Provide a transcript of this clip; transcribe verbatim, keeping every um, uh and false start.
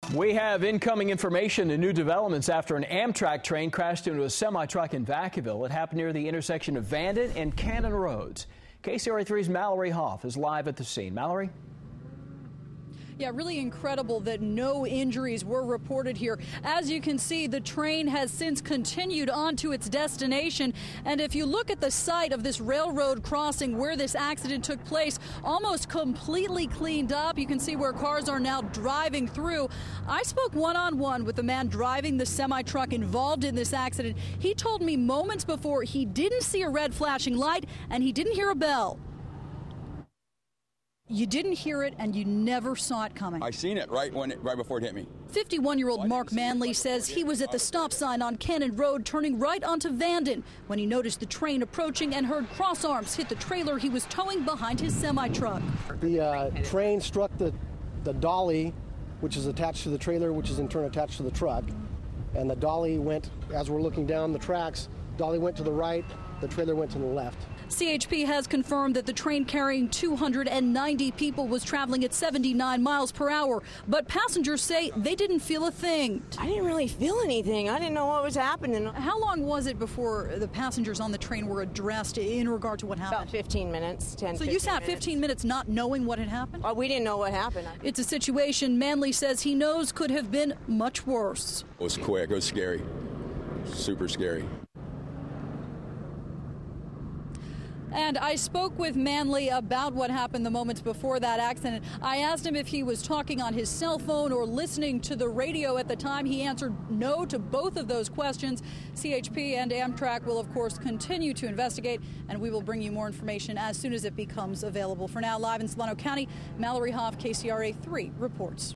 We have incoming information and new developments after an Amtrak train crashed into a semi-truck in Vacaville. It happened near the intersection of Vanden and Cannon Roads. K C R A three's Mallory Hoff is live at the scene. Mallory? Yeah, really incredible that no injuries were reported here. As you can see, the train has since continued on to its destination. And if you look at the site of this railroad crossing where this accident took place, almost completely cleaned up. You can see where cars are now driving through. I spoke one-on-one with the man driving the semi-truck involved in this accident. He told me moments before he didn't see a red flashing light and he didn't hear a bell. You didn't hear it, and you never saw it coming. I seen it right when it, right before it hit me. fifty-one-year-old Mark Manley says he was at the stop sign on Cannon Road turning right onto Vanden when he noticed the train approaching and heard cross arms hit the trailer he was towing behind his semi-truck. The uh, train struck the, the dolly, which is attached to the trailer, which is in turn attached to the truck. And the dolly went, as we're looking down the tracks, dolly went to the right, the trailer went to the left. C H P has confirmed that the train carrying two hundred ninety people was traveling at seventy-nine miles per hour, but passengers say they didn't feel a thing. I didn't really feel anything. I didn't know what was happening. How long was it before the passengers on the train were addressed in regard to what happened? About fifteen minutes, ten, So you sat fifteen minutes not knowing what had happened? Oh, we didn't know what happened. It's a situation Manley says he knows could have been much worse. It was quick. It was scary. Super scary. And I spoke with Manley about what happened the moments before that accident. I asked him if he was talking on his cell phone or listening to the radio at the time. He answered no to both of those questions. C H P and Amtrak will, of course, continue to investigate, and we will bring you more information as soon as it becomes available. For now, live in Solano County, Mallory Hoff, K C R A three reports.